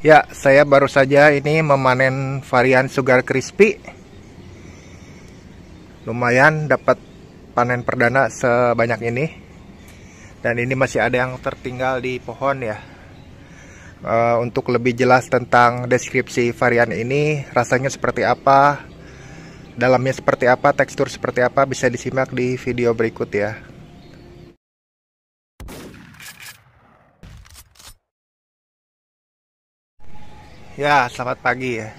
Ya, saya baru saja ini memanen varian Sugar Crispy. Lumayan dapat panen perdana sebanyak ini. Dan ini masih ada yang tertinggal di pohon ya. Untuk lebih jelas tentang deskripsi varian ini, rasanya seperti apa, dalamnya seperti apa, tekstur seperti apa, bisa disimak di video berikut ya. Ya, selamat pagi ya.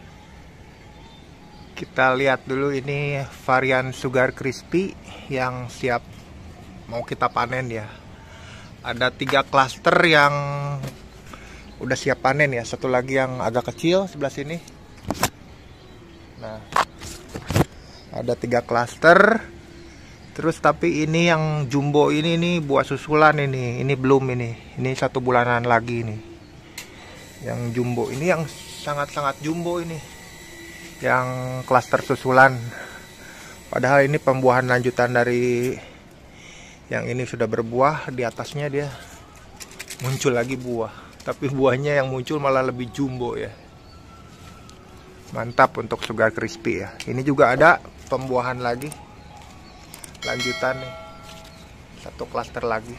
Kita lihat dulu ini varian Sugar Crispy yang siap mau kita panen ya. Ada 3 klaster yang udah siap panen ya. Satu lagi yang agak kecil sebelah sini. Nah, ada 3 klaster. Terus tapi ini yang jumbo ini buah susulan ini belum ini. Ini 1 bulanan lagi nih. Yang jumbo ini yang sangat-sangat jumbo ini. Yang klaster susulan. Padahal ini pembuahan lanjutan dari yang ini sudah berbuah. Di atasnya dia muncul lagi buah, tapi buahnya yang muncul malah lebih jumbo ya. Mantap untuk Sugar Crispy ya. Ini juga ada pembuahan lagi lanjutan nih, 1 klaster lagi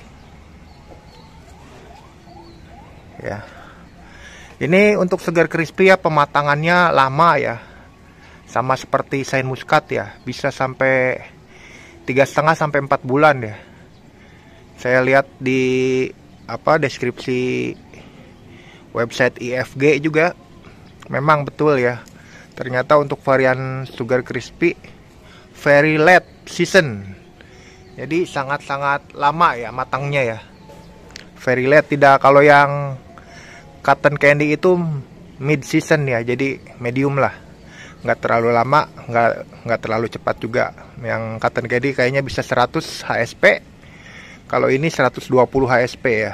ya. Ini untuk Sugar Crispy ya, pematangannya lama ya, sama seperti Sain Muscat ya, bisa sampai 3,5 sampai 4 bulan ya. Saya lihat di deskripsi website IFG juga memang betul ya. Ternyata untuk varian Sugar Crispy very late season, jadi sangat-sangat lama ya matangnya ya, very late. Tidak, kalau yang cotton candy itu mid season ya, jadi medium lah, nggak terlalu lama, nggak terlalu cepat juga. Yang cotton candy kayaknya bisa 100 HSP, kalau ini 120 HSP ya.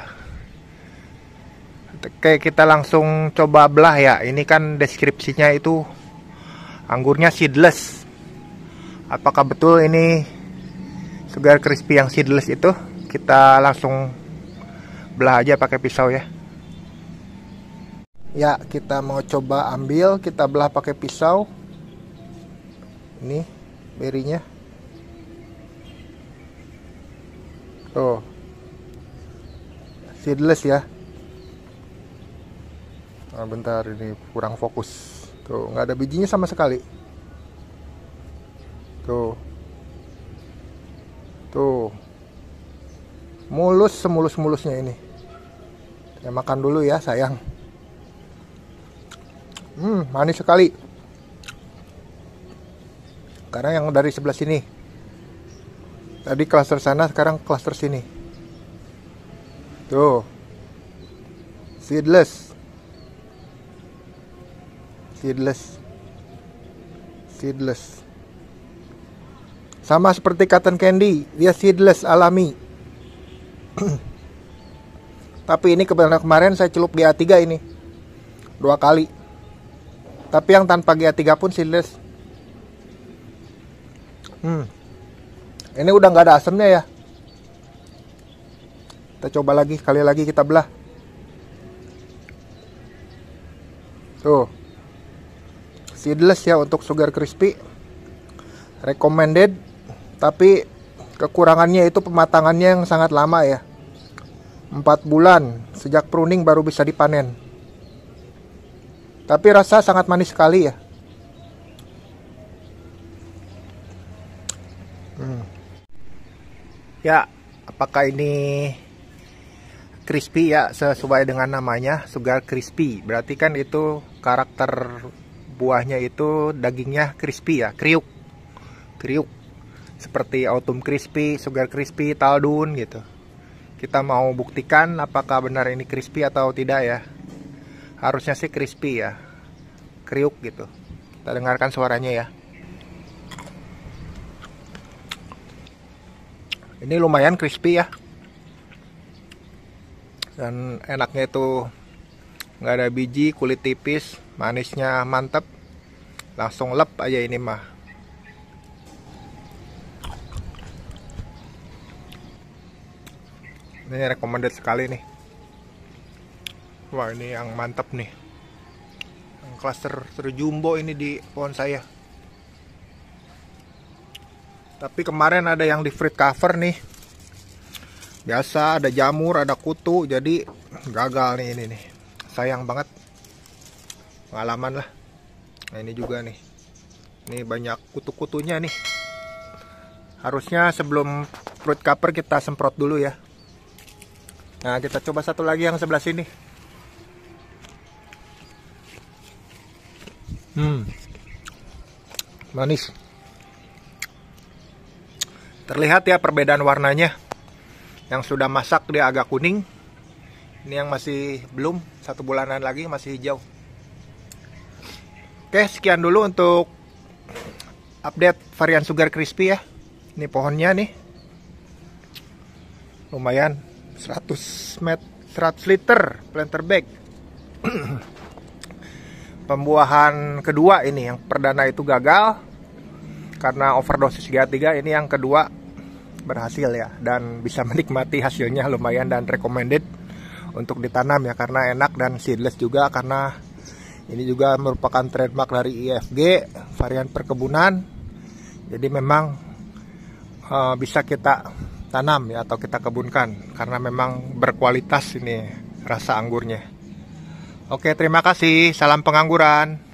Oke, kita langsung coba belah ya. Ini kan deskripsinya itu anggurnya seedless. Apakah betul ini Sugar Crispy yang seedless itu? Kita langsung belah aja pakai pisau ya. Ya, kita mau coba ambil, kita belah pakai pisau. Ini berinya. Tuh. Seedless ya. Nah, bentar, ini kurang fokus. Tuh, nggak ada bijinya sama sekali. Tuh. Tuh. Mulus, semulus-mulusnya ini. Saya makan dulu ya, sayang. Manis sekali. Karena yang dari sebelah sini. Tadi klaster sana, sekarang klaster sini. Tuh. Seedless. Seedless. Seedless. Sama seperti cotton candy, dia seedless alami. Tapi ini kemarin saya celup GA3 ini 2 kali. Tapi yang tanpa GA3 pun seedless. Ini udah nggak ada asamnya ya. Kita coba lagi, sekali lagi kita belah. Tuh. Seedless ya untuk Sugar Crispy. Recommended. Tapi kekurangannya itu pematangannya yang sangat lama ya. 4 bulan sejak pruning baru bisa dipanen. Tapi rasa sangat manis sekali ya. Ya, apakah ini crispy ya, sesuai dengan namanya Sugar Crispy. Berarti kan itu karakter buahnya itu dagingnya crispy ya, kriuk. Kriuk. Seperti Autumn Crispy, Sugar Crispy, Taldun gitu. Kita mau buktikan apakah benar ini crispy atau tidak ya. Harusnya sih crispy ya. Kriuk gitu. Kita dengarkan suaranya ya. Ini lumayan crispy ya. Dan enaknya itu nggak ada biji, kulit tipis, manisnya mantep. Langsung lep aja ini mah. Ini recommended sekali nih. Wah, ini yang mantap nih. Yang cluster terjumbo ini di pohon saya. Tapi kemarin ada yang di fruit cover nih. Biasa ada jamur, ada kutu, jadi gagal nih ini nih. Sayang banget. Pengalaman lah. Nah, ini juga nih. Ini banyak kutu-kutunya nih. Harusnya sebelum fruit cover kita semprot dulu ya. Nah, kita coba satu lagi yang sebelah sini. Manis. Terlihat ya perbedaan warnanya. Yang sudah masak dia agak kuning. Ini yang masih belum, 1 bulanan lagi masih hijau. Oke, sekian dulu untuk update varian Sugar Crispy ya. Ini pohonnya nih. Lumayan 100 liter planter bag. Pembuahan kedua ini, yang perdana itu gagal karena overdosis GH3, ini yang kedua berhasil ya, dan bisa menikmati hasilnya lumayan dan recommended untuk ditanam ya, karena enak dan seedless juga, karena ini juga merupakan trademark dari IFG varian perkebunan. Jadi memang bisa kita tanam ya, atau kita kebunkan, karena memang berkualitas ini rasa anggurnya. Oke, terima kasih. Salam pengangguran.